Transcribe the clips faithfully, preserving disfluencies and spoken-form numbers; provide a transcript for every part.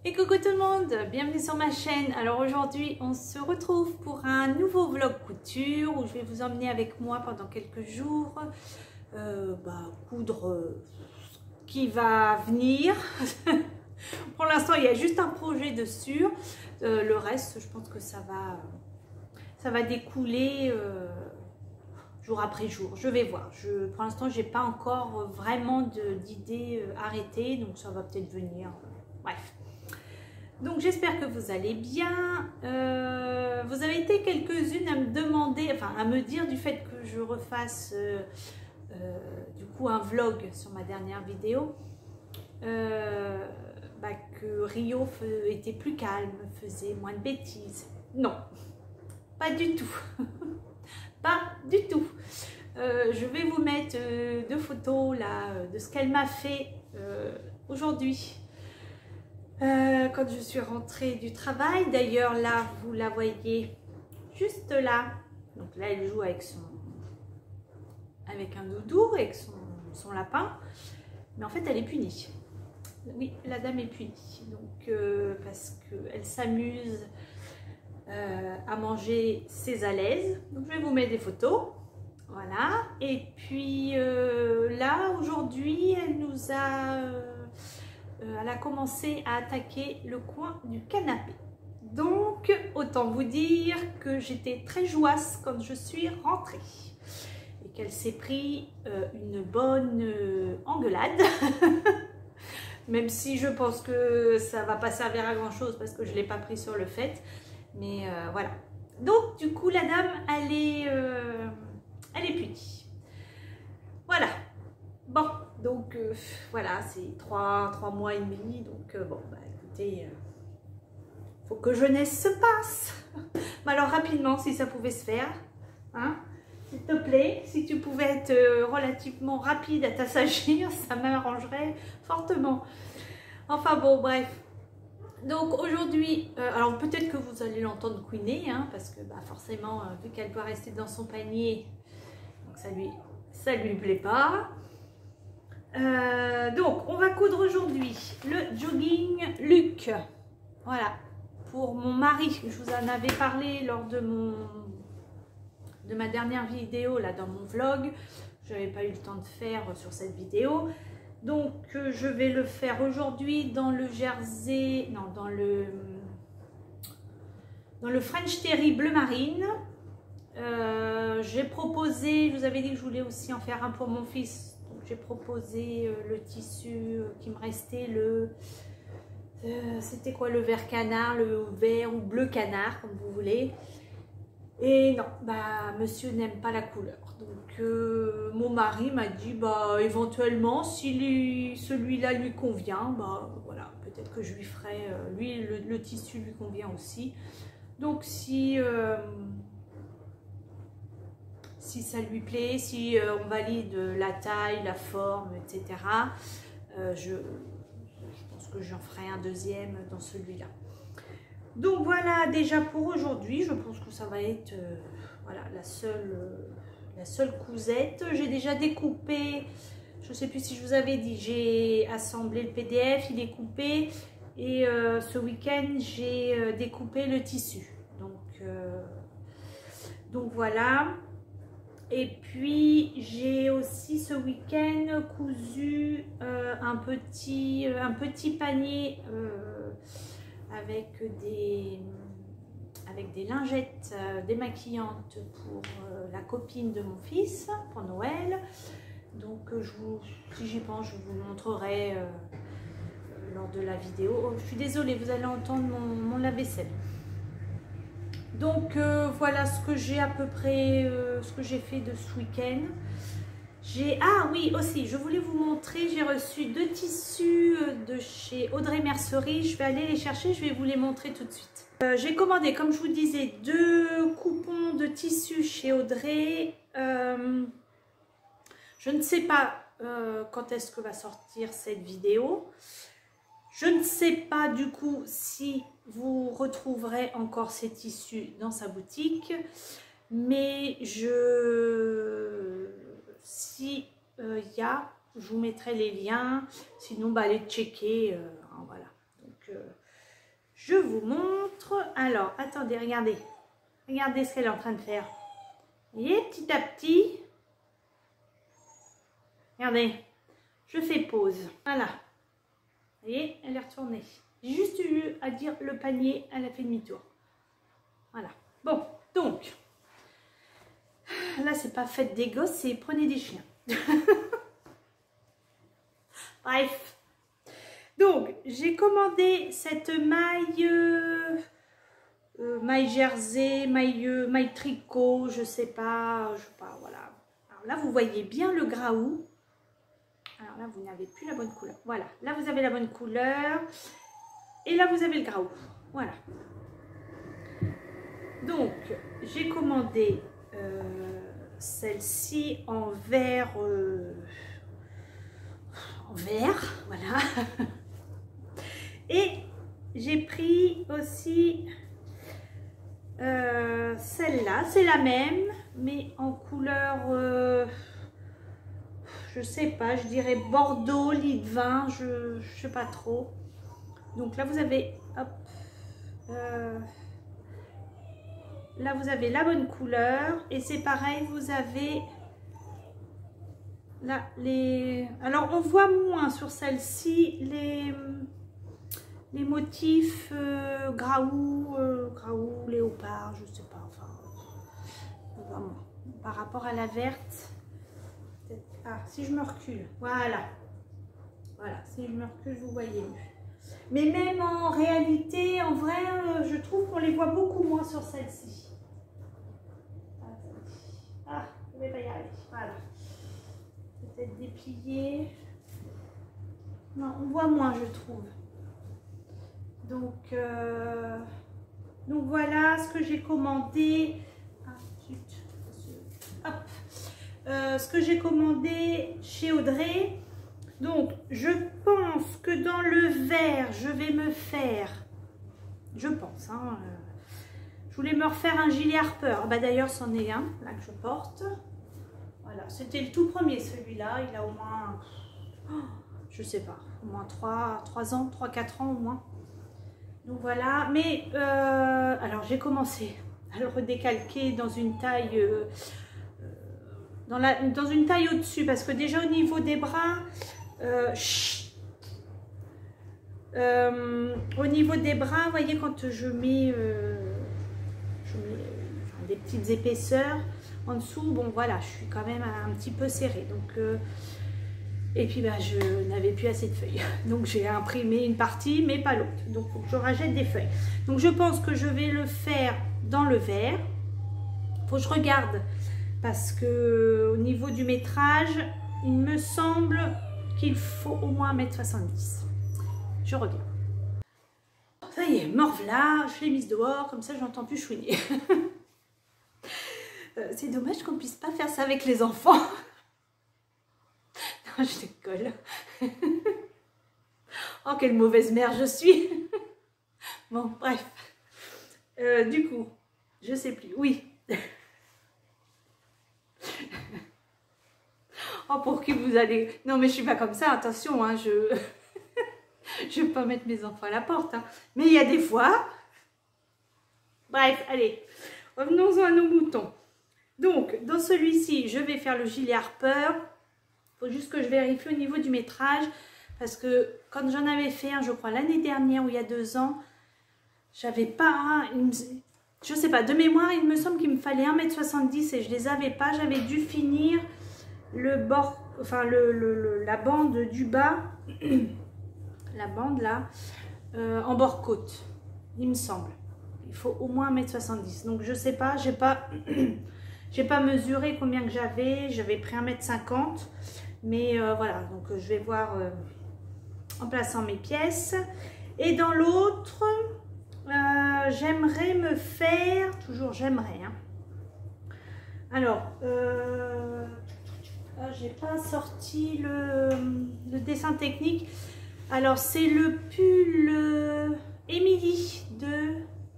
Et coucou tout le monde, bienvenue sur ma chaîne. Alors aujourd'hui on se retrouve pour un nouveau vlog couture où je vais vous emmener avec moi pendant quelques jours euh, bah, coudre euh, ce qui va venir. Pour l'instant il y a juste un projet dessus, euh, le reste je pense que ça va, ça va découler euh, jour après jour. Je vais voir, je, pour l'instant j'ai pas encore vraiment d'idées arrêtées, donc ça va peut-être venir, bref. Donc j'espère que vous allez bien. Euh, vous avez été quelques-unes à me demander, enfin à me dire du fait que je refasse euh, euh, du coup un vlog sur ma dernière vidéo, euh, bah, que Rio était plus calme, faisait moins de bêtises. Non, pas du tout, pas du tout. Euh, je vais vous mettre euh, deux photos là de ce qu'elle m'a fait euh, aujourd'hui. Euh, quand je suis rentrée du travail, d'ailleurs là vous la voyez juste là, donc là elle joue avec son avec un doudou, avec son, son lapin, mais en fait elle est punie. Oui, la dame est punie, donc euh, parce qu'elle s'amuse euh, à manger ses alaises. Donc je vais vous mettre des photos, voilà. Et puis euh, là aujourd'hui elle nous a euh, elle a commencé à attaquer le coin du canapé. Donc, autant vous dire que j'étais très jouasse quand je suis rentrée. Et qu'elle s'est pris euh, une bonne euh, engueulade. Même si je pense que ça ne va pas servir à grand chose parce que je ne l'ai pas pris sur le fait. Mais euh, voilà. Donc, du coup, la dame, elle est, euh, elle est punie. Voilà. Bon, donc euh, voilà, c'est trois, trois mois et demi, donc euh, bon, bah écoutez, il euh, faut que jeunesse se passe. Mais alors rapidement, si ça pouvait se faire, hein, s'il te plaît, si tu pouvais être euh, relativement rapide à t'assagir, ça m'arrangerait fortement. Enfin bon, bref. Donc aujourd'hui, euh, alors peut-être que vous allez l'entendre couiner, hein, parce que bah, forcément, euh, vu qu'elle doit rester dans son panier, donc ça lui, ça lui plaît pas. Euh, donc on va coudre aujourd'hui le jogging Luc, voilà, pour mon mari. Je vous en avais parlé lors de mon de ma dernière vidéo là dans mon vlog. Je n'avais pas eu le temps de faire sur cette vidéo, donc euh, je vais le faire aujourd'hui dans le jersey, non dans le dans le French Terry bleu marine. Euh, j'ai proposé, je vous avais dit que je voulais aussi en faire un pour mon fils. J'ai proposé euh, le tissu euh, qui me restait, le euh, c'était quoi, le vert canard, le vert ou bleu canard comme vous voulez. Et non, bah monsieur n'aime pas la couleur. Donc euh, mon mari m'a dit bah éventuellement si celui-là lui convient, bah voilà, peut-être que je lui ferai, euh, lui le, le tissu lui convient aussi. Donc si euh, si ça lui plaît, si euh, on valide la taille, la forme, et cetera, euh, je, je pense que j'en ferai un deuxième dans celui-là. Donc voilà, déjà pour aujourd'hui, je pense que ça va être euh, voilà, la seule, euh, la seule cousette. J'ai déjà découpé, je ne sais plus si je vous avais dit, j'ai assemblé le P D F, il est coupé. Et euh, ce week-end, j'ai euh, découpé le tissu. Donc, euh, donc voilà. Et puis j'ai aussi ce week-end cousu euh, un, petit, euh, un petit panier euh, avec, des, avec des lingettes euh, démaquillantes pour euh, la copine de mon fils pour Noël. Donc euh, je vous, si j'y pense, je vous montrerai euh, lors de la vidéo. Oh, je suis désolée, vous allez entendre mon, mon lave-vaisselle. Donc euh, voilà ce que j'ai à peu près, euh, ce que j'ai fait de ce week-end. J'ai, ah oui aussi, je voulais vous montrer, j'ai reçu deux tissus de chez Audrey Mercerie. Je vais aller les chercher, je vais vous les montrer tout de suite. Euh, j'ai commandé, comme je vous disais, deux coupons de tissus chez Audrey. Euh, je ne sais pas euh, quand est-ce que va sortir cette vidéo. Je ne sais pas du coup si vous retrouverez encore ces tissus dans sa boutique, mais je, si il euh, y a, je vous mettrai les liens. Sinon, bah, allez checker. Euh, hein, voilà. Donc, euh, je vous montre. Alors, attendez, regardez. Regardez ce qu'elle est en train de faire. Vous voyez, petit à petit. Regardez, je fais pause. Voilà. Vous voyez, elle est retournée. J'ai juste eu à dire le panier, elle a fait demi-tour. Voilà. Bon, donc, là, c'est pas faites des gosses, c'est prenez des chiens. Bref. Donc, j'ai commandé cette maille, euh, euh, maille jersey, maille, euh, maille tricot, je sais pas, je sais pas, voilà. Alors là, vous voyez bien le graou. Alors là, vous n'avez plus la bonne couleur. Voilà, là, vous avez la bonne couleur. Et là, vous avez le graou. Voilà. Donc, j'ai commandé euh, celle-ci en vert, euh, en vert, voilà. Et j'ai pris aussi euh, celle-là, c'est la même, mais en couleur, euh, je sais pas, je dirais Bordeaux, lit de vin, je, je sais pas trop. Donc là, vous avez, hop, euh, là, vous avez la bonne couleur. Et c'est pareil, vous avez là les... Alors, on voit moins sur celle-ci les, les motifs euh, graou, euh, graou, léopard, je sais pas, enfin, on voit moins. Par rapport à la verte. Ah, si je me recule, voilà. Voilà, si je me recule, vous voyez mieux. Mais même en réalité, en vrai, euh, je trouve qu'on les voit beaucoup moins sur celle-ci. Ah, je ne vais pas y arriver. Voilà. Peut-être déplier. Non, on voit moins, je trouve. Donc, euh, donc voilà ce que j'ai commandé. Ah, zut. Hop. Euh, ce que j'ai commandé chez Audrey. Donc, je pense que dans le vert, je vais me faire, je pense, hein, euh, je voulais me refaire un gilet Harper. Bah, d'ailleurs, c'en est un, là, que je porte. Voilà, c'était le tout premier, celui-là. Il a au moins, oh, je sais pas, au moins trois ans, trois quatre ans au moins. Donc, voilà. Mais, euh, alors, j'ai commencé à le redécalquer dans une taille... Euh, Dans, la, dans une taille au-dessus, parce que déjà au niveau des bras, euh, euh, au niveau des bras, vous voyez, quand je mets, euh, je mets euh, des petites épaisseurs en dessous, bon voilà, je suis quand même un, un petit peu serrée. Donc, euh, et puis bah, je n'avais plus assez de feuilles, donc j'ai imprimé une partie, mais pas l'autre. Donc faut que je rachète des feuilles. Donc je pense que je vais le faire dans le vert. Faut que je regarde. Parce que au niveau du métrage, il me semble qu'il faut au moins un mètre soixante-dix. Je regarde. Ça y est, me revoilà, je l'ai mise dehors, comme ça j'entends plus chouiner. euh, C'est dommage qu'on puisse pas faire ça avec les enfants. Non, je décolle. Oh, quelle mauvaise mère je suis. Bon, bref. Euh, du coup, je sais plus. Oui. Oh, pour qui vous allez... Non, mais je suis pas comme ça, attention, hein, je... je vais pas mettre mes enfants à la porte. Hein. Mais il y a des fois... Bref, allez, revenons-en à nos moutons. Donc, dans celui-ci, je vais faire le gilet Harper. Il faut juste que je vérifie au niveau du métrage. Parce que quand j'en avais fait un, je crois, l'année dernière ou il y a deux ans, j'avais pas... Une... Je sais pas, de mémoire, il me semble qu'il me fallait un mètre soixante-dix et je les avais pas. J'avais dû finir le bord, enfin le, le, le, la bande du bas, la bande là, euh, en bord côte, il me semble. Il faut au moins un mètre soixante-dix. Donc je sais pas, j'ai pas, j'ai pas mesuré combien que j'avais. J'avais pris un mètre cinquante. Mais euh, voilà, donc je vais voir euh, en plaçant mes pièces. Et dans l'autre... Euh, j'aimerais me faire, toujours j'aimerais, hein. Alors, euh, ah, j'ai pas sorti le, le dessin technique. Alors, c'est le pull euh, Emily de,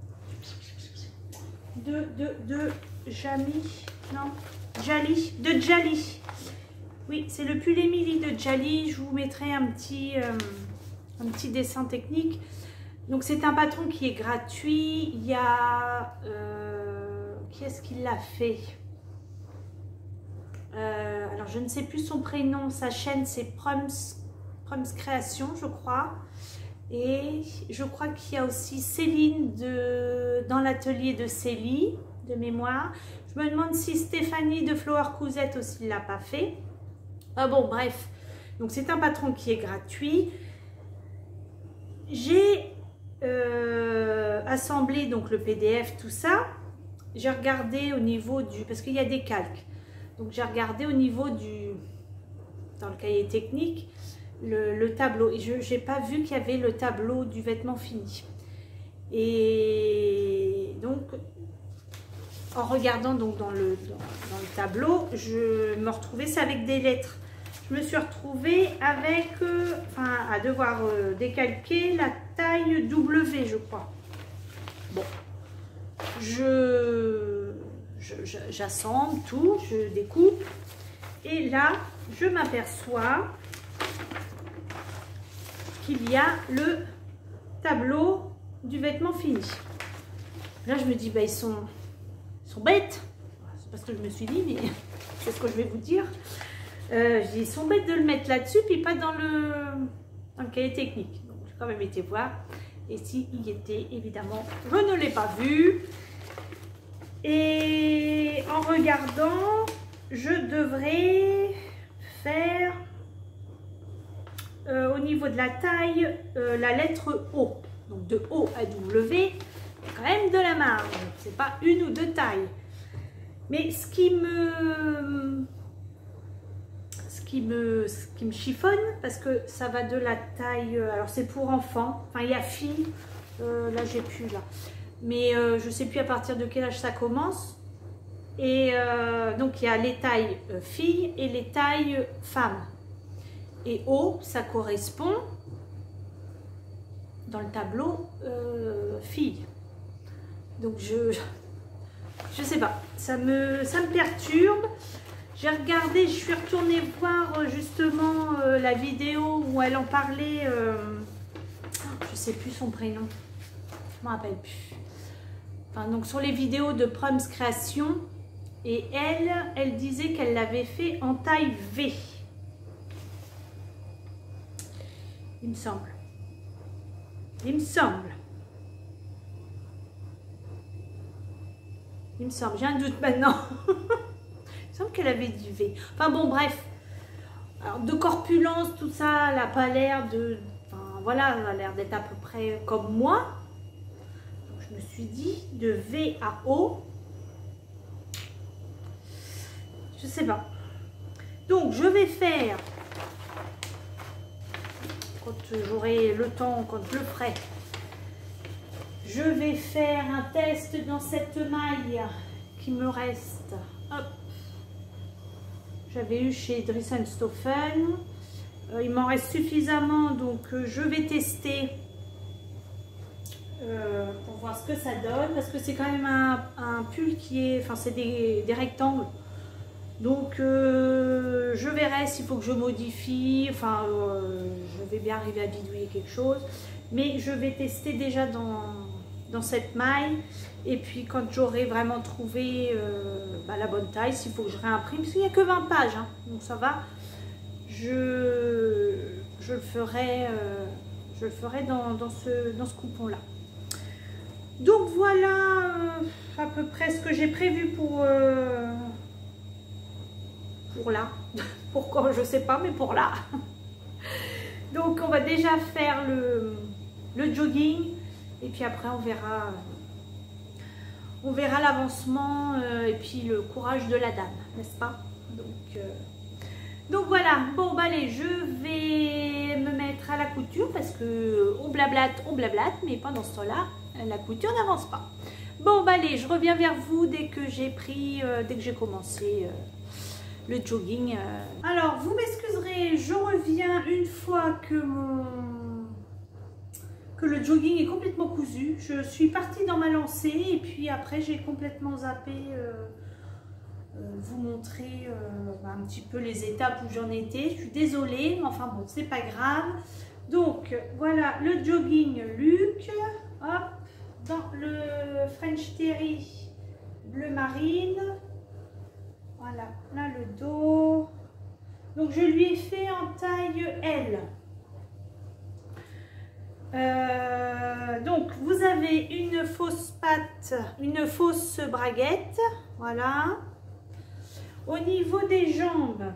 de, de, de Jamy, non, Jali, de Jali. Oui, c'est le pull Emily de Jali. Je vous mettrai un petit, euh, un petit dessin technique. Donc c'est un patron qui est gratuit. Il y a... Euh, qui est-ce qui l'a fait? euh, Alors je ne sais plus son prénom. Sa chaîne c'est Prums, Prums Création, je crois. Et je crois qu'il y a aussi Céline de, dans l'atelier de Célie, de mémoire. Je me demande si Stéphanie de Flower Cousette aussi ne l'a pas fait. Ah bon, bref. Donc c'est un patron qui est gratuit. J'ai euh, assemblé donc le P D F, tout ça. J'ai regardé au niveau du... Parce qu'il y a des calques. Donc j'ai regardé au niveau du... Dans le cahier technique, le, le tableau. Et je n'ai pas vu qu'il y avait le tableau du vêtement fini. Et donc, en regardant donc dans le, dans, dans le tableau, je me retrouvais ça avec des lettres. Je me suis retrouvée avec, euh, enfin, à devoir euh, décalquer la taille W, je crois. Bon, je, j'assemble tout, je découpe, et là, je m'aperçois qu'il y a le tableau du vêtement fini. Là, je me dis, bah, ils sont, ils sont bêtes. C'est pas ce que je me suis dit, mais c'est ce que je vais vous dire. Euh, ils sont bêtes de le mettre là-dessus, puis pas dans le, dans le cahier technique. Donc, j'ai quand même été voir. Et s'il y était, évidemment, je ne l'ai pas vu. Et en regardant, je devrais faire, euh, au niveau de la taille, euh, la lettre O. Donc, de O à W, il y a quand même de la marge. C'est pas une ou deux tailles. Mais ce qui me... Qui me, qui me chiffonne, parce que ça va de la taille, alors c'est pour enfants, enfin il y a filles, euh, là j'ai plus là, mais euh, je sais plus à partir de quel âge ça commence, et euh, donc il y a les tailles euh, filles et les tailles femmes, et haut ça correspond dans le tableau euh, filles, donc je je sais pas, ça me, ça me perturbe. J'ai regardé, je suis retournée voir justement euh, la vidéo où elle en parlait. Euh, je ne sais plus son prénom. Je ne me rappelle plus. Enfin, donc sur les vidéos de Prums Création. Et elle, elle disait qu'elle l'avait fait en taille V. Il me semble. Il me semble. Il me semble. J'ai un doute maintenant. Il me semble qu'elle avait du V. Enfin bon, bref. Alors, de corpulence, tout ça, elle n'a pas l'air de... Enfin, voilà, elle a l'air d'être à peu près comme moi. Donc, je me suis dit, de V à O. Je sais pas. Donc, je vais faire, quand j'aurai le temps, quand je le ferai, je vais faire un test dans cette maille qui me reste. Hop. J'avais eu chez Dressenstoffen. Euh, il m'en reste suffisamment, donc euh, je vais tester euh, pour voir ce que ça donne. Parce que c'est quand même un, un pull qui est... Enfin, c'est des, des rectangles. Donc, euh, je verrai s'il faut que je modifie. Enfin, euh, je vais bien arriver à bidouiller quelque chose. Mais je vais tester déjà dans, dans cette maille. Et puis quand j'aurai vraiment trouvé euh, bah, la bonne taille, s'il faut que je réimprime, parce qu'il n'y a que vingt pages, hein, donc ça va, je, je le ferai, euh, je le ferai dans, dans ce, dans ce coupon-là. Donc voilà euh, à peu près ce que j'ai prévu pour, euh, pour là. Pourquoi, je ne sais pas, mais pour là. Donc on va déjà faire le, le jogging, et puis après on verra... On verra l'avancement euh, et puis le courage de la dame, n'est-ce pas? Donc, euh, donc voilà, bon bah allez, je vais me mettre à la couture parce que on blablate, on blablate, mais pendant ce temps-là, la couture n'avance pas. Bon bah allez, je reviens vers vous dès que j'ai pris, euh, dès que j'ai commencé euh, le jogging. Euh. Alors, vous m'excuserez, je reviens une fois que mon... que le jogging est complètement cousu. Je suis partie dans ma lancée et puis après j'ai complètement zappé euh, euh, vous montrer euh, un petit peu les étapes où j'en étais. Je suis désolée, mais enfin bon, c'est pas grave. Donc voilà le jogging Luc. dans le French Terry bleu marine. Voilà, là le dos. Donc je lui ai fait en taille L. Euh, donc vous avez une fausse patte, une fausse braguette. Voilà. Au niveau des jambes,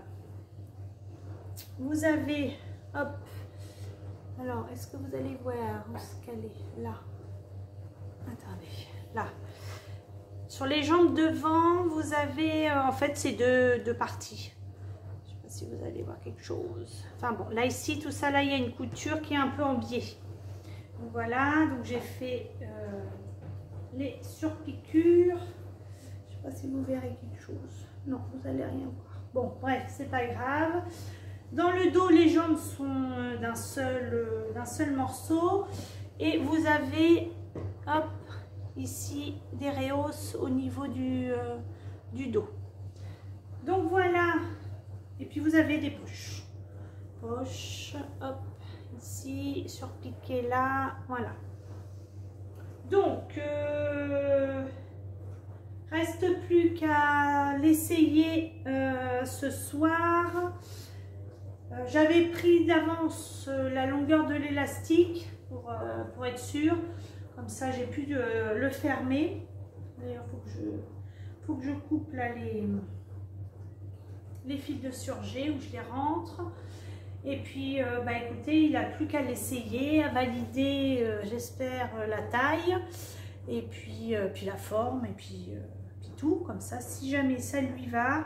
vous avez, hop, alors est-ce que vous allez voir où se caler là, attendez, là, sur les jambes devant, vous avez, euh, en fait c'est deux, deux parties, je sais pas si vous allez voir quelque chose, enfin bon, là ici, tout ça, là il y a une couture qui est un peu en biais, donc voilà, donc j'ai fait euh, les surpiqûres, je sais pas si vous verrez quelque chose. Non, vous allez rien voir. Bon, bref, c'est pas grave. Dans le dos, les jambes sont d'un seul, d'un seul morceau. Et vous avez, hop, ici, des rehausses au niveau du, euh, du dos. Donc voilà. Et puis vous avez des poches. Poches, hop, ici, surpiqué là, voilà. Donc, euh, reste plus qu'à l'essayer euh, ce soir. Euh, J'avais pris d'avance euh, la longueur de l'élastique pour, euh, pour être sûre. Comme ça, j'ai pu euh, le fermer. D'ailleurs, il faut que je, faut que je coupe là les, les fils de surjet où je les rentre. Et puis, euh, bah, écoutez, il n'a plus qu'à l'essayer, à valider, euh, j'espère, la taille. Et puis, euh, puis la forme, et puis... Euh, tout comme ça, si jamais ça lui va,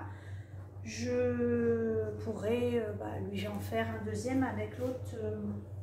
je pourrais euh, bah, lui en faire un deuxième avec l'autre euh,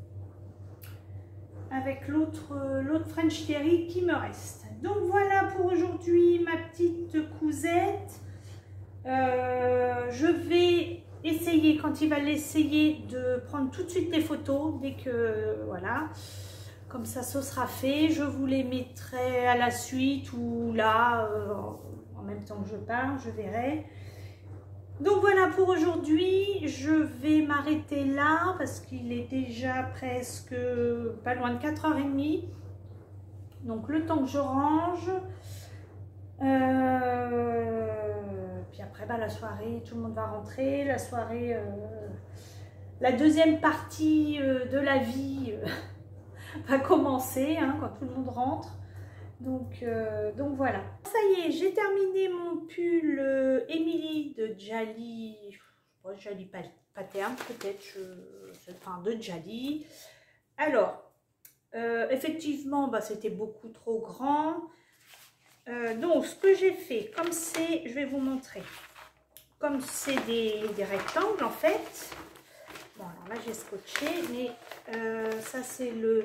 avec l'autre euh, l'autre French Terry qui me reste. Donc voilà pour aujourd'hui ma petite cousette. Euh, je vais essayer, quand il va l'essayer, de prendre tout de suite des photos dès que euh, voilà. Comme ça, ce sera fait. Je vous les mettrai à la suite ou là, euh, en même temps que je parle, je verrai. Donc voilà pour aujourd'hui. Je vais m'arrêter là parce qu'il est déjà presque pas loin de quatre heures trente. Donc le temps que je range. Euh, puis après, bah, la soirée, tout le monde va rentrer. La soirée, euh, la deuxième partie euh, de la vie... Euh, va commencer hein, quand tout le monde rentre. Donc, euh, donc voilà. Ça y est, j'ai terminé mon pull euh, Emily de Jali. Oh, Jali Pattern peut-être. Enfin, de Jali. Alors, euh, effectivement, bah, c'était beaucoup trop grand. Euh, donc, ce que j'ai fait, comme c'est, je vais vous montrer. Comme c'est des, des rectangles en fait. Bon, alors là, j'ai scotché, mais euh, ça, c'est le...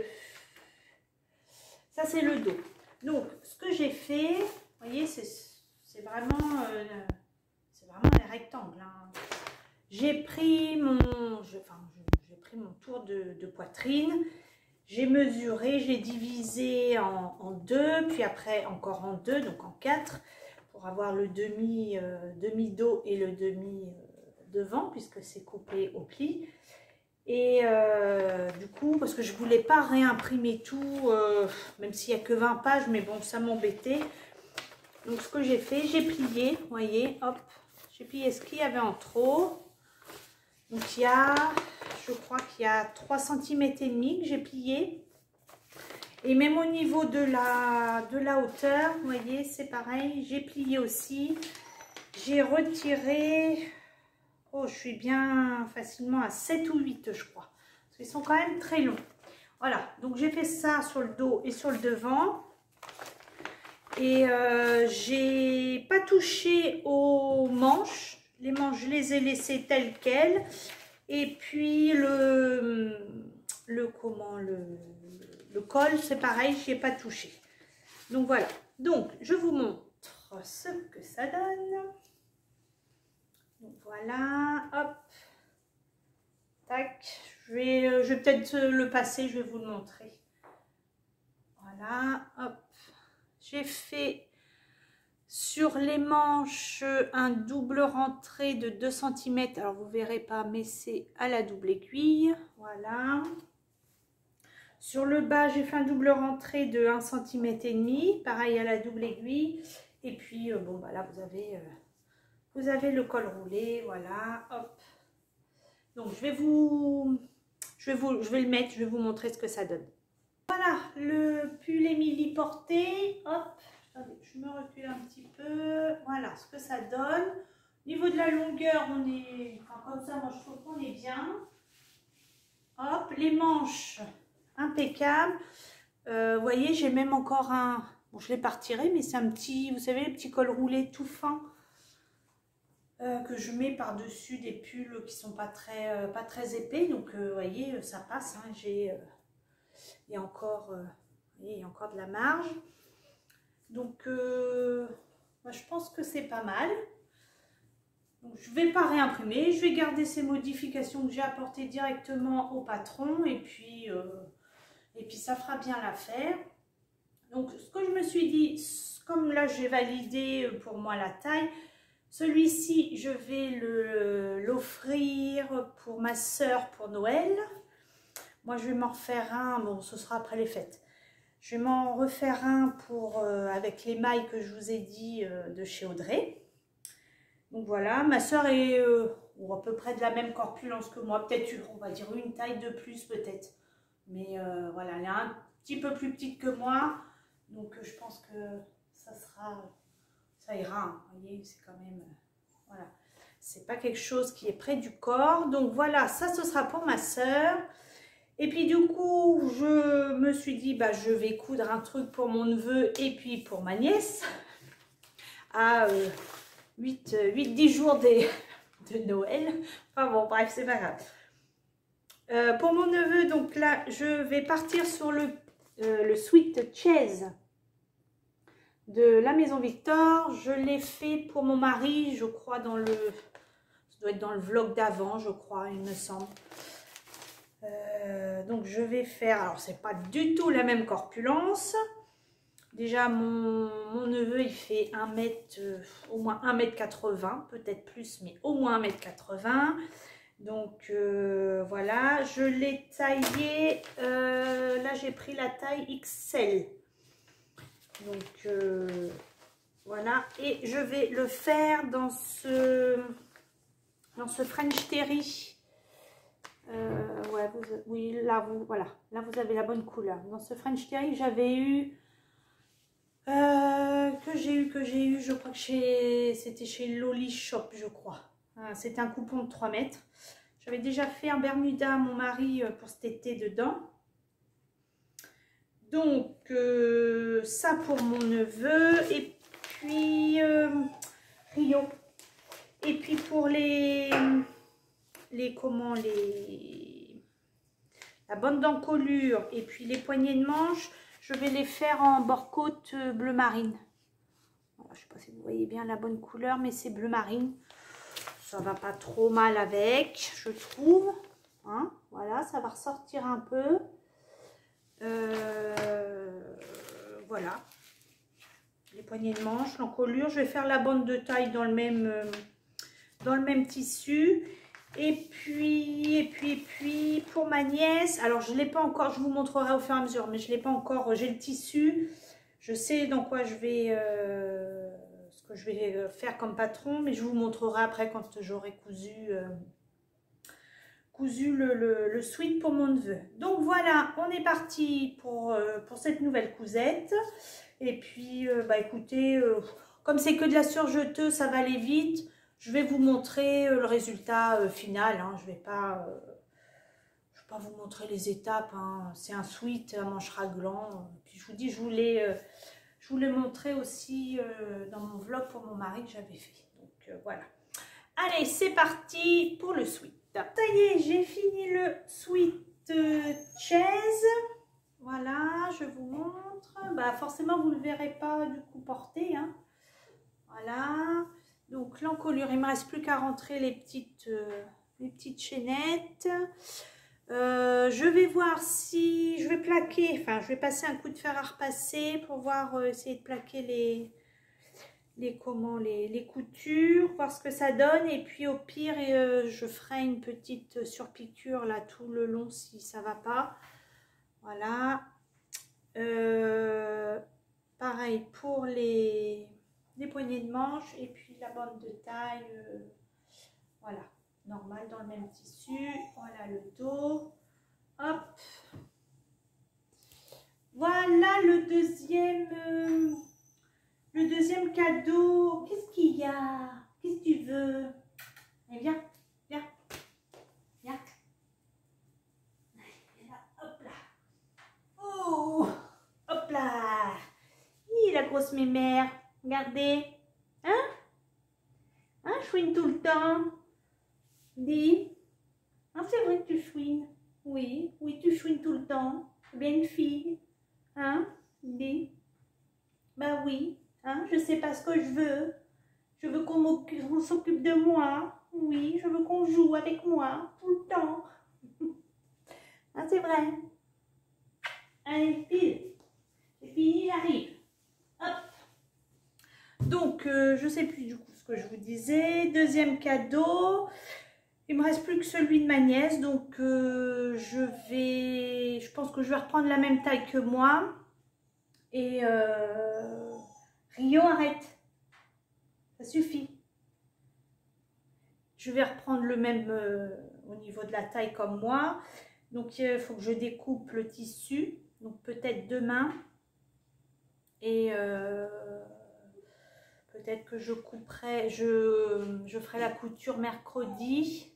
Ça, c'est le dos. Donc, ce que j'ai fait, vous voyez, c'est vraiment... Euh, c'est vraiment des rectangles. Hein. J'ai pris mon... Je, enfin, j'ai pris mon tour de, de poitrine. J'ai mesuré, j'ai divisé en, en deux, puis après encore en deux, donc en quatre, pour avoir le demi, euh, demi dos et le demi euh, devant, puisque c'est coupé au pli. Et euh, du coup, parce que je ne voulais pas réimprimer tout, euh, même s'il n'y a que vingt pages, mais bon, ça m'embêtait. Donc, ce que j'ai fait, j'ai plié, vous voyez, hop, j'ai plié ce qu'il y avait en trop. Donc, il y a, je crois qu'il y a trois centimètres et demi que j'ai plié. Et même au niveau de la, de la hauteur, vous voyez, c'est pareil, j'ai plié aussi. J'ai retiré... Oh, je suis bien facilement à sept ou huit, je crois. Parce qu'ils sont quand même très longs. Voilà, donc j'ai fait ça sur le dos et sur le devant. Et euh, j'ai pas touché aux manches. Les manches, je les ai laissées telles quelles. Et puis le, le comment, le, le col, c'est pareil, je n'y ai pas touché. Donc voilà. Donc, je vous montre ce que ça donne. Donc voilà, hop, tac, je vais, euh, je vais peut-être le passer, je vais vous le montrer. Voilà, hop, j'ai fait sur les manches un double rentré de deux centimètres, alors vous verrez pas, mais c'est à la double aiguille, voilà. Sur le bas, j'ai fait un double rentrée de un centimètre et demi, pareil à la double aiguille. Et puis, euh, bon, bah là, vous avez, euh, vous avez le col roulé, voilà, hop. Donc, je vais vous, je vais vous, je vais le mettre, je vais vous montrer ce que ça donne. Voilà, le pull Émilie porté, hop. Attendez, je me recule un petit peu. Voilà ce que ça donne. Au niveau de la longueur, on est, enfin, comme ça, moi je trouve qu'on est bien. Hop, les manches, impeccables. Euh, vous voyez, j'ai même encore un, bon, je l'ai pas retiré, mais c'est un petit, vous savez, le petit col roulé tout fin euh, que je mets par-dessus des pulls qui sont pas très, euh, pas très épais. Donc, euh, vous voyez, ça passe. Hein, j'ai, euh, il y a encore, euh, vous voyez, il y a encore de la marge. Donc, euh, moi, je pense que c'est pas mal. Donc, je ne vais pas réimprimer. Je vais garder ces modifications que j'ai apportées directement au patron. Et puis, euh, et puis ça fera bien l'affaire. Donc, ce que je me suis dit, comme là, j'ai validé pour moi la taille, celui-ci, je vais l'offrir pour ma soeur pour Noël. Moi, je vais m'en refaire un. Bon, ce sera après les fêtes. Je vais m'en refaire un pour, euh, avec les mailles que je vous ai dit euh, de chez Audrey. Donc voilà, ma soeur est euh, à peu près de la même corpulence que moi. Peut-être, on va dire, une taille de plus peut-être. Mais euh, voilà, elle est un petit peu plus petite que moi. Donc je pense que ça sera, ça ira. Hein, vous voyez, c'est quand même, euh, voilà. C'est pas quelque chose qui est près du corps. Donc voilà, ça ce sera pour ma soeur. Et puis du coup, je me suis dit, bah, je vais coudre un truc pour mon neveu et puis pour ma nièce. À euh, huit dix jours des, de Noël. Enfin bon, bref, c'est pas grave. Euh, pour mon neveu, donc là, je vais partir sur le, euh, le Sweet Chaise de la Maison Victor. Je l'ai fait pour mon mari, je crois, dans le... Ça doit être dans le vlog d'avant, je crois, il me semble. Euh, donc je vais faire, alors c'est pas du tout la même corpulence. Déjà mon, mon neveu il fait un mètre, euh, au moins un mètre quatre-vingts, peut-être plus, mais au moins un mètre quatre-vingts. Donc euh, voilà, je l'ai taillé, euh, là j'ai pris la taille X L. Donc euh, voilà, et je vais le faire dans ce, dans ce French Terry. Euh, ouais, vous, oui, là vous, voilà, là vous avez la bonne couleur. Dans ce French Terry, j'avais eu, euh, que j'ai eu, que j'ai eu, je crois que chez, c'était chez Loli Shop, je crois. Ah, c'était un coupon de trois mètres. J'avais déjà fait un Bermuda à mon mari pour cet été dedans. Donc, euh, ça pour mon neveu. Et puis, euh, Rio. Et puis pour les... les comment les la bande d'encolure et puis les poignées de manche, je vais les faire en bord-côte bleu marine. Voilà, je sais pas si vous voyez bien la bonne couleur, mais c'est bleu marine. Ça va pas trop mal avec, je trouve. Hein, voilà, ça va ressortir un peu. Euh, voilà. Les poignées de manche, l'encolure. Je vais faire la bande de taille dans le même, euh, dans le même tissu. Et puis, et puis, et puis, pour ma nièce, alors je ne l'ai pas encore, je vous montrerai au fur et à mesure, mais je ne l'ai pas encore, j'ai le tissu, je sais dans quoi je vais, euh, ce que je vais faire comme patron, mais je vous montrerai après quand j'aurai cousu, euh, cousu le, le, le sweat pour mon neveu. Donc voilà, on est parti pour, euh, pour cette nouvelle cousette. Et puis, euh, bah écoutez, euh, comme c'est que de la surjeteuse, ça va aller vite. Je vais vous montrer le résultat euh, final. Hein. Je ne vais pas, euh, je vais pas vous montrer les étapes. Hein. C'est un sweat à manche raglan. Puis je vous dis, je voulais, euh, je voulais montrer aussi euh, dans mon vlog pour mon mari que j'avais fait. Donc euh, voilà. Allez, c'est parti pour le sweat. Ça y est, j'ai fini le sweat euh, chaise. Voilà, je vous montre. Bah forcément, vous ne le verrez pas du coup porté. Hein. Voilà. Donc l'encolure, il ne me reste plus qu'à rentrer les petites, euh, les petites chaînettes. Euh, je vais voir si je vais plaquer, enfin je vais passer un coup de fer à repasser pour voir, euh, essayer de plaquer les, les, comment, les, les coutures, voir ce que ça donne. Et puis au pire, euh, je ferai une petite surpiqûre là tout le long si ça ne va pas. Voilà. Euh, pareil pour les, les poignées de manche et puis la bande de taille. Euh, voilà, normal dans le même tissu. Voilà le dos. Hop. Voilà le deuxième, euh, le deuxième cadeau. Qu'est-ce qu'il y a? Qu'est-ce que tu veux? Allez, viens, viens, viens. Hop là. Oh, hop là. Hi, la grosse mémère. Regardez. Hein? Hein, chouine tout le temps. Dis. Ah, c'est vrai que tu chouines. Oui, oui, tu chouines tout le temps. Bien une fille. Hein? Dis. Bah oui. Hein? Je sais pas ce que je veux. Je veux qu'on s'occupe de moi. Oui, je veux qu'on joue avec moi tout le temps. Ah, c'est vrai. Allez, file. C'est fini, j'arrive. Hop. Donc, euh, je sais plus du coup ce que je vous disais. Deuxième cadeau. Il me reste plus que celui de ma nièce. Donc, euh, je vais... Je pense que je vais reprendre la même taille que moi. Et... Euh, Rio, arrête. Ça suffit. Je vais reprendre le même euh, au niveau de la taille comme moi. Donc, il faut que je découpe le tissu. Donc, peut-être demain. Et euh, peut-être que je couperai, je, je ferai la couture mercredi.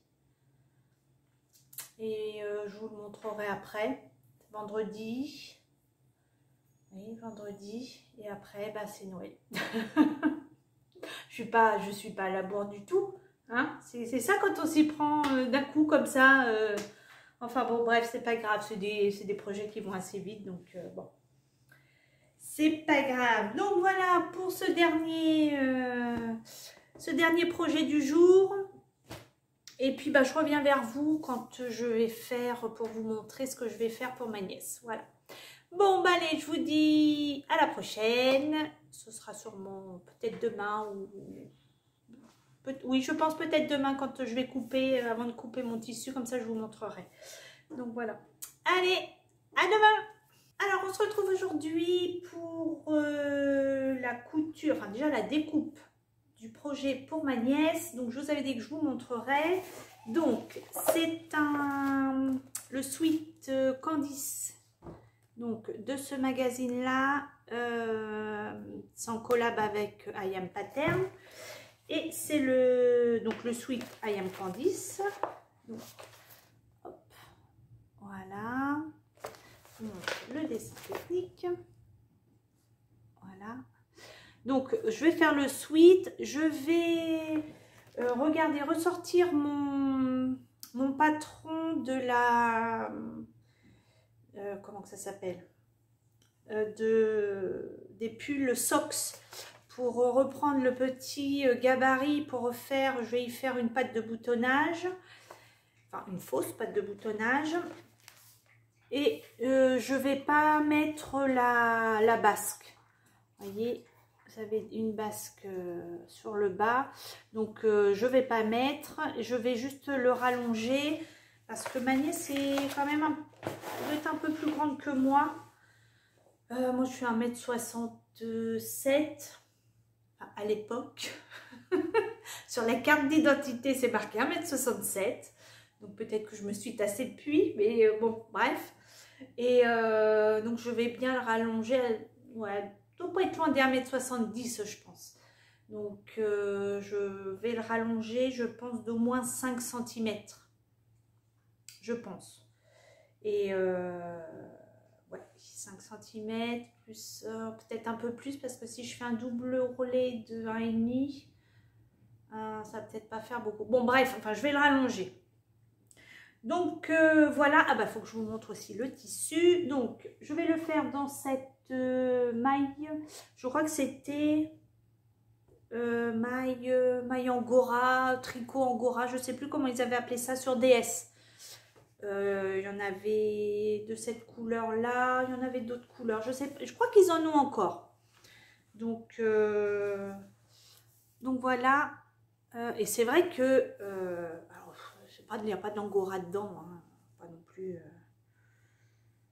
Et euh, je vous le montrerai après. Vendredi. Oui, vendredi. Et après, bah, c'est Noël. Je suis pas, je suis pas à la bourre du tout. Hein, c'est ça quand on s'y prend euh, d'un coup comme ça. Euh, enfin bon, bref, c'est pas grave. C'est des, des projets qui vont assez vite. Donc euh, bon. C'est pas grave. Donc voilà pour ce dernier, euh, ce dernier projet du jour. Et puis bah, je reviens vers vous quand je vais faire, pour vous montrer ce que je vais faire pour ma nièce. Voilà. Bon, bah allez, je vous dis à la prochaine. Ce sera sûrement peut-être demain ou... Peut oui, je pense peut-être demain quand je vais couper, avant de couper mon tissu. Comme ça, je vous montrerai. Donc voilà. Allez, à demain. Alors, on se retrouve aujourd'hui pour euh, la couture, enfin déjà la découpe du projet pour ma nièce. Donc, je vous avais dit que je vous montrerai. Donc, c'est un le sweat euh, Candice. Donc, de ce magazine-là, euh, c'est en collab avec I Am Pattern. Et c'est le, donc le sweat I Am Candice. Donc, hop, voilà. Le dessin technique. Voilà. Donc, je vais faire le sweat. Je vais euh, regarder, ressortir mon, mon patron de la... Euh, comment que ça s'appelle euh, de, des pulls Socks. Pour reprendre le petit gabarit, pour refaire, je vais y faire une patte de boutonnage. Enfin, une fausse patte de boutonnage. Et euh, je ne vais pas mettre la, la basque. Vous voyez, vous avez une basque euh, sur le bas. Donc, euh, je ne vais pas mettre. Je vais juste le rallonger. Parce que ma nièce est quand même un, doit être un peu plus grande que moi. Euh, moi, je suis un mètre soixante-sept. Enfin, à l'époque. Sur la carte d'identité, c'est marqué un mètre soixante-sept. Donc, peut-être que je me suis tassée depuis. Mais euh, bon, bref. Et euh, donc je vais bien le rallonger, ouais, il ne doit pas être loin des un mètre soixante-dix je pense. Donc euh, je vais le rallonger, je pense d'au moins cinq centimètres, je pense. Et euh, ouais, cinq centimètres, plus euh, peut-être un peu plus, parce que si je fais un double roulé de un virgule cinq, euh, ça va peut-être pas faire beaucoup. Bon bref, enfin je vais le rallonger. Donc euh, voilà, ah bah faut que je vous montre aussi le tissu. Donc je vais le faire dans cette euh, maille, je crois que c'était euh, maille, euh, maille angora, tricot angora, je sais plus comment ils avaient appelé ça sur D S. Euh, il y en avait de cette couleur là, il y en avait d'autres couleurs, je sais, je crois qu'ils en ont encore. Donc, euh, donc voilà, euh, et c'est vrai que... Euh, il n'y a pas d'angora dedans, hein. Pas non plus. Euh...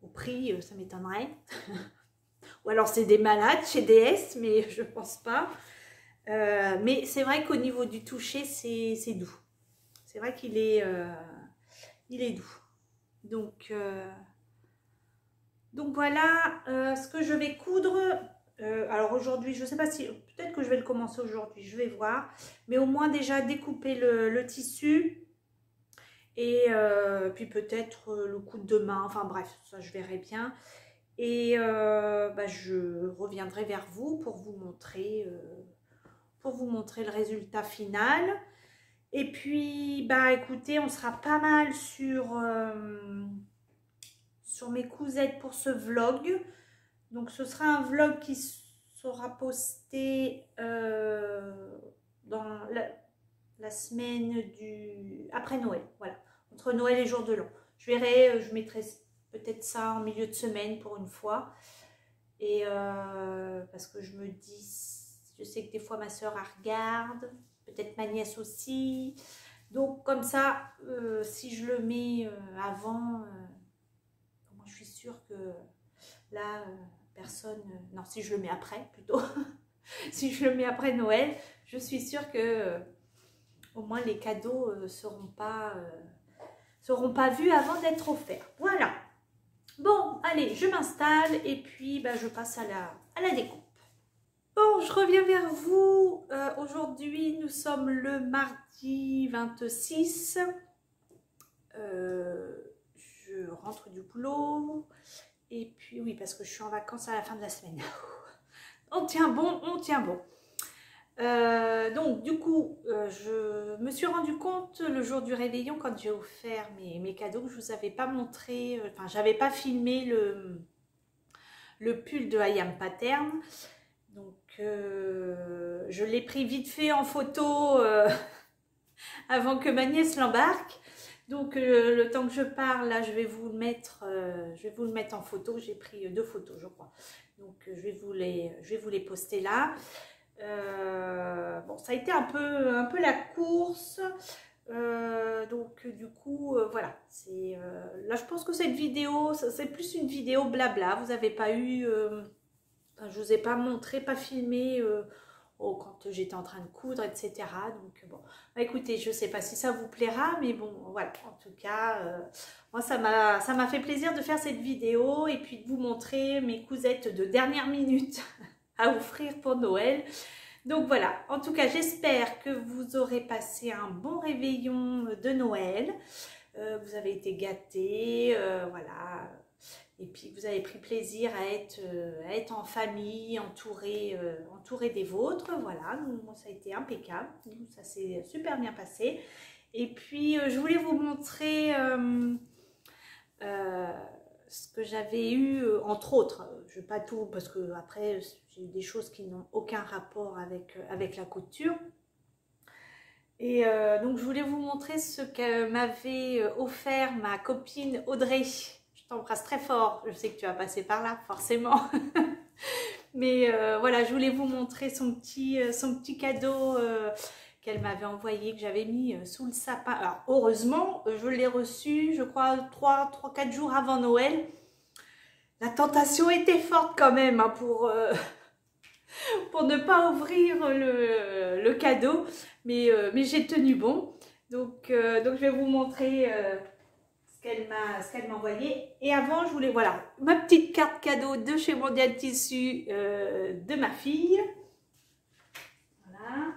au prix, ça m'étonnerait. Ou alors c'est des malades chez D S, mais je pense pas. Euh, mais c'est vrai qu'au niveau du toucher, c'est doux. C'est vrai qu'il est, euh, il est doux. Donc, euh, donc voilà euh, ce que je vais coudre. Euh, alors aujourd'hui, je ne sais pas si, peut-être que je vais le commencer aujourd'hui, je vais voir. Mais au moins déjà découper le, le tissu. Et euh, puis peut-être le coudre demain. Enfin bref, ça je verrai bien. Et euh, bah, je reviendrai vers vous pour vous montrer, euh, pour vous montrer le résultat final. Et puis, bah écoutez, on sera pas mal sur, euh, sur mes cousettes pour ce vlog. Donc ce sera un vlog qui sera posté euh, dans la, la semaine du après Noël. Voilà, entre Noël et jour de l'an. Je verrai, je mettrai peut-être ça en milieu de semaine pour une fois. Et euh, parce que je me dis, je sais que des fois ma soeur elle regarde, peut-être ma nièce aussi. Donc comme ça, euh, si je le mets euh, avant, euh, moi je suis sûre que là, euh, personne... Euh, non, si je le mets après plutôt. Si je le mets après Noël, je suis sûre que euh, au moins les cadeaux ne euh, seront pas, euh, seront pas vus avant d'être offerts. Voilà. Bon, allez, je m'installe et puis bah, je passe à la, à la découpe. Bon, je reviens vers vous. Euh, Aujourd'hui, nous sommes le mardi vingt-six. Euh, je rentre du boulot. Et puis, oui, parce que je suis en vacances à la fin de la semaine. On tient bon, on tient bon. Euh, donc, du coup, euh, je me suis rendu compte le jour du réveillon, quand j'ai offert mes, mes cadeaux, que je ne vous avais pas montré, euh, enfin, j'avais pas filmé le, le pull de I Am Pattern. Donc, euh, je l'ai pris vite fait en photo euh, avant que ma nièce l'embarque. Donc, euh, le temps que je parle, là, je vais vous le mettre, euh, je vais vous le mettre en photo. J'ai pris deux photos, je crois. Donc, euh, je vais vous les, je vais vous les poster là. Euh, bon, ça a été un peu, un peu la course. Euh, donc, du coup, euh, voilà. C'est euh, là, je pense que cette vidéo, c'est plus une vidéo blabla. Vous n'avez pas eu, euh, enfin, je vous ai pas montré, pas filmé. Euh, Oh, quand j'étais en train de coudre, et cetera. Donc bon, bah, écoutez, je ne sais pas si ça vous plaira, mais bon, voilà. En tout cas, euh, moi, ça m'a ça m'a fait plaisir de faire cette vidéo et puis de vous montrer mes cousettes de dernière minute à offrir pour Noël. Donc voilà, en tout cas, j'espère que vous aurez passé un bon réveillon de Noël. Euh, vous avez été gâtés, euh, voilà. Et puis vous avez pris plaisir à être, euh, à être en famille, entouré, euh, entouré des vôtres. Voilà, moi ça a été impeccable, ça s'est super bien passé. Et puis euh, je voulais vous montrer euh, euh, ce que j'avais eu, euh, entre autres, je ne vais pas tout, parce que après j'ai eu des choses qui n'ont aucun rapport avec, avec la couture. Et euh, donc je voulais vous montrer ce que m'avait offert ma copine Audrey. Je t'embrasse très fort, je sais que tu vas passer par là, forcément. Mais euh, voilà, je voulais vous montrer son petit, son petit cadeau euh, qu'elle m'avait envoyé, que j'avais mis sous le sapin. Alors heureusement, je l'ai reçu, je crois, trois quatre jours avant Noël. La tentation était forte quand même hein, pour, euh, pour ne pas ouvrir le, le cadeau. Mais, euh, mais j'ai tenu bon. Donc, euh, donc je vais vous montrer... Euh, qu'elle m'a ce qu'elle m'a envoyé. Et avant, je voulais, voilà, ma petite carte cadeau de chez Mondial Tissu euh, de ma fille. Voilà.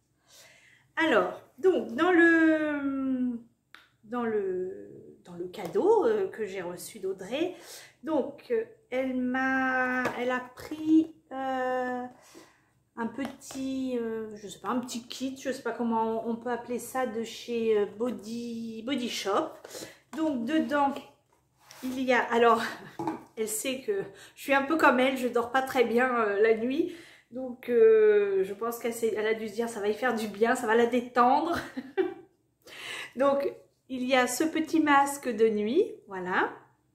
Alors, donc, dans le, dans le, dans le cadeau euh, que j'ai reçu d'Audrey, donc, euh, elle m'a, elle a pris euh, un petit, euh, je sais pas, un petit kit, je sais pas comment on peut appeler ça, de chez Body, Body Shop. Donc dedans, il y a, alors, elle sait que je suis un peu comme elle, je dors pas très bien euh, la nuit. Donc euh, je pense qu'elle elle a dû se dire ça va y faire du bien, ça va la détendre. Donc il y a ce petit masque de nuit, voilà.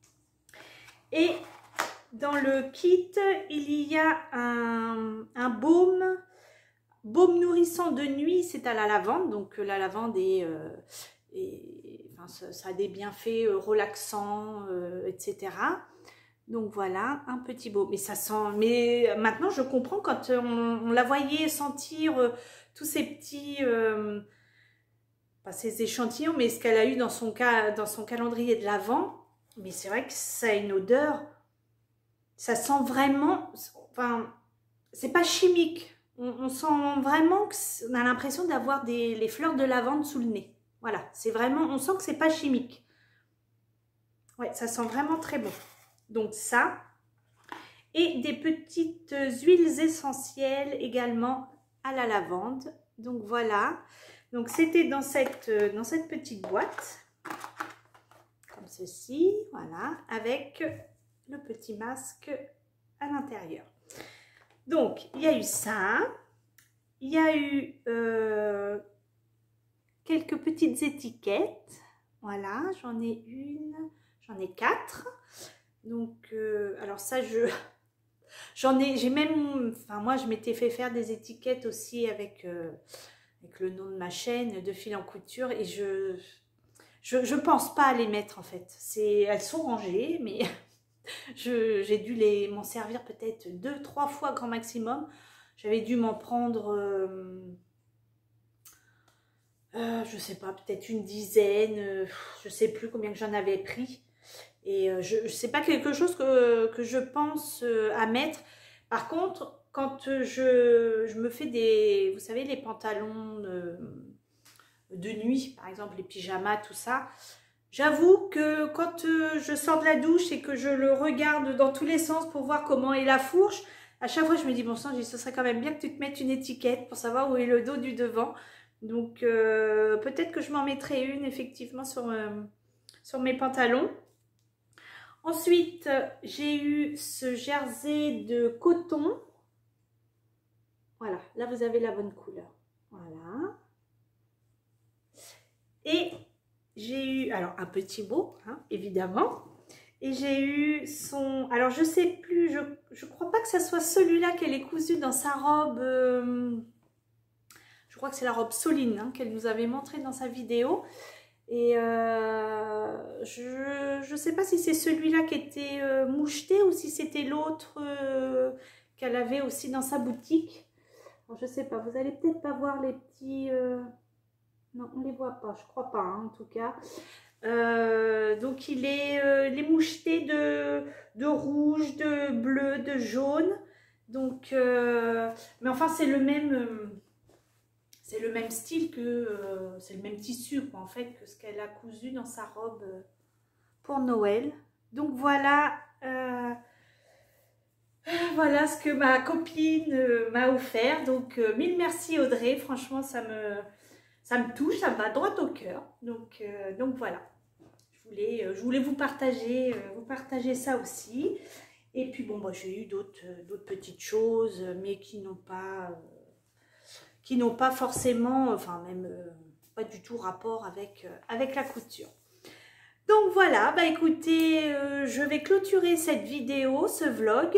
Et dans le kit, il y a un, un baume, baume nourrissant de nuit, c'est à la lavande. Donc la lavande est... Euh, est Ça, ça a des bienfaits euh, relaxants, euh, et cetera. Donc voilà, un petit beau. Mais ça sent... Mais maintenant, je comprends quand on, on la voyait sentir euh, tous ces petits... Euh, pas ces échantillons, mais ce qu'elle a eu dans son, cas, dans son calendrier de l'Avent. Mais c'est vrai que ça a une odeur... Ça sent vraiment... Enfin, c'est pas chimique. On, on sent vraiment qu'on a l'impression d'avoir des les fleurs de lavande sous le nez. Voilà, c'est vraiment... On sent que c'est pas chimique. Ouais, ça sent vraiment très bon. Donc ça, et des petites huiles essentielles également à la lavande. Donc voilà, donc c'était dans cette, dans cette petite boîte, comme ceci, voilà, avec le petit masque à l'intérieur. Donc il y a eu ça, il y a eu euh, quelques petites étiquettes, voilà, j'en ai une, j'en ai quatre. Donc, euh, alors ça, je j'en ai, j'ai même, enfin moi, je m'étais fait faire des étiquettes aussi avec, euh, avec le nom de ma chaîne, de Fil en Couture, et je, je, je pense pas à les mettre en fait. C'est, elles sont rangées, mais je, j'ai dû les m'en servir peut-être deux, trois fois grand maximum. J'avais dû m'en prendre, euh, euh, je sais pas, peut-être une dizaine, euh, je sais plus combien que j'en avais pris. Et euh, je sais pas quelque chose que, que je pense euh, à mettre. Par contre, quand je, je me fais des, vous savez, les pantalons de, de nuit, par exemple les pyjamas, tout ça, j'avoue que quand euh, je sors de la douche et que je le regarde dans tous les sens pour voir comment est la fourche, à chaque fois je me dis, bon sang, ce serait quand même bien que tu te mettes une étiquette pour savoir où est le dos du devant. Donc euh, peut-être que je m'en mettrai une effectivement sur, euh, sur mes pantalons. Ensuite, j'ai eu ce jersey de coton. Voilà, là vous avez la bonne couleur. Voilà. Et j'ai eu, alors un petit beau, hein, évidemment. Et j'ai eu son, alors je sais plus, je, je crois pas que ce soit celui-là qu'elle est cousue dans sa robe. Euh, je crois que c'est la robe Soline hein, qu'elle nous avait montré dans sa vidéo. Et euh, je ne sais pas si c'est celui-là qui était euh, moucheté ou si c'était l'autre euh, qu'elle avait aussi dans sa boutique. Alors, je ne sais pas, vous allez peut-être pas voir les petits... Euh... Non, on ne les voit pas, je crois pas hein, en tout cas. Euh, donc il est, euh, il est moucheté de, de rouge, de bleu, de jaune. Donc, euh, mais enfin c'est le même... Euh, C'est le même style que, euh, c'est le même tissu quoi, en fait, que ce qu'elle a cousu dans sa robe euh, pour Noël. Donc voilà, euh, voilà ce que ma copine euh, m'a offert. Donc euh, mille merci Audrey, franchement ça me, ça me touche, ça me va droit au cœur. Donc, euh, donc voilà, je voulais, euh, je voulais vous partager, euh, vous partager ça aussi. Et puis bon, bah, j'ai eu d'autres euh, d'autres petites choses, mais qui n'ont pas... Euh, qui n'ont pas forcément, enfin même euh, pas du tout rapport avec, euh, avec la couture. Donc voilà, bah écoutez, euh, je vais clôturer cette vidéo, ce vlog.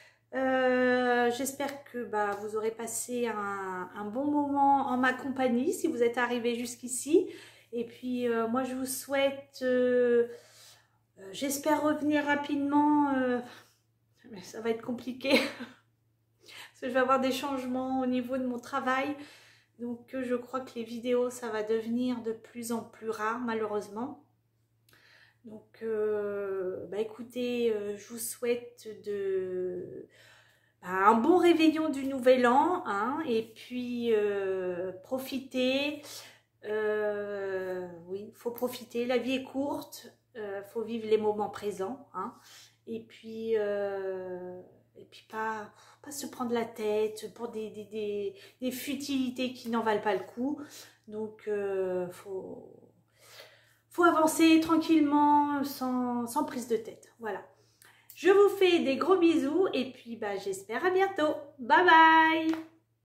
Euh, J'espère que bah, vous aurez passé un, un bon moment en ma compagnie, si vous êtes arrivé jusqu'ici. Et puis euh, moi je vous souhaite, euh, euh, j'espère revenir rapidement, euh, mais ça va être compliqué. Parce que je vais avoir des changements au niveau de mon travail. Donc je crois que les vidéos, ça va devenir de plus en plus rare, malheureusement. Donc euh, bah écoutez, euh, je vous souhaite de, bah, un bon réveillon du nouvel an. Hein, et puis euh, profitez. Euh, oui, il faut profiter. La vie est courte. Il euh, faut vivre les moments présents. Hein, et puis... Euh, Et puis pas, pas se prendre la tête pour des, des, des, des futilités qui n'en valent pas le coup. Donc il euh, faut, faut avancer tranquillement, sans, sans prise de tête. Voilà. Je vous fais des gros bisous et puis bah, j'espère à bientôt. Bye bye!